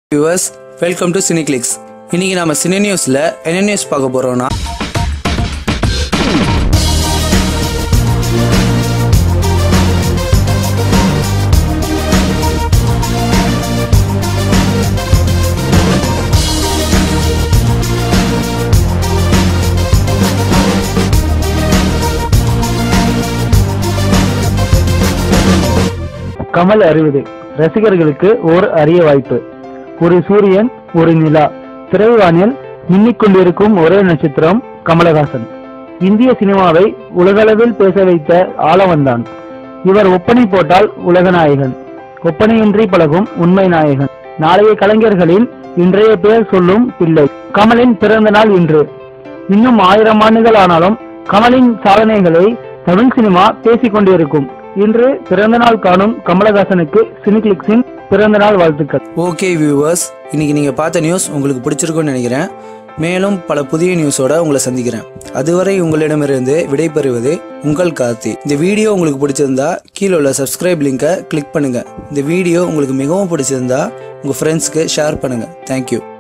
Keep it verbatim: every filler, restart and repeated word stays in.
Viewers, welcome to CineClicks. இன்னைக்கு நாம cine நியூஸ்ல என்ன நியூஸ் பார்க்க போறோம்னா கமல் அறுபது ரசிகர்களுக்கு ஓர் அரிய வாய்ப்பு. ஒரு சூரியன், ஒரு நிலா, திரைவானில் மின்னிக் கொண்டிருக்கும் ஒரே நட்சத்திரம் கமலஹாசன். இந்திய சினிமாவை உலகளவில் பேச வைத்த ஆளவந்தான் இவர். ஒப்பனை போட்டால் உலக நாயகன், ஒப்பனையின்றி பழகும் உண்மை நாயகன். நாளைய கலைஞர்களின் இன்றைய பெயர் சொல்லும் பிள்ளை. கமலின் பிறந்த நாள் இன்று. இன்னும் ஆயிரம் ஆண்டுகள் ஆனாலும் கமலின் சாதனைகளை தமிழ் சினிமா பேசிக் கொண்டிருக்கும். இன்று பிறந்த நாள் காணும் கமலஹாசனுக்கு சினிகிளிக்ஸின் பிறந்த நாள் வாழ்த்துக்கள். ஓகே வியூவர்ஸ், இன்னைக்கு நீங்க பார்த்த நியூஸ் உங்களுக்கு பிடிச்சிருக்கும்னு நினைக்கிறேன். மேலும் பல புதிய நியூஸோட உங்களை சந்திக்கிறேன். அதுவரை உங்களிடமிருந்து விடைபெறுவது உங்கள் கார்த்தி. இந்த வீடியோ உங்களுக்கு பிடிச்சிருந்தா கீழே உள்ள சப்ஸ்கிரைப் லிங்கை கிளிக் பண்ணுங்க. இந்த வீடியோ உங்களுக்கு மிகவும் பிடிச்சிருந்தா உங்க ஃப்ரெண்ட்ஸ்க்கு ஷேர் பண்ணுங்க. தேங்க்யூ.